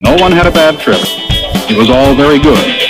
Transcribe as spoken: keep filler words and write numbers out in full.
No one had a bad trip. It was all very good.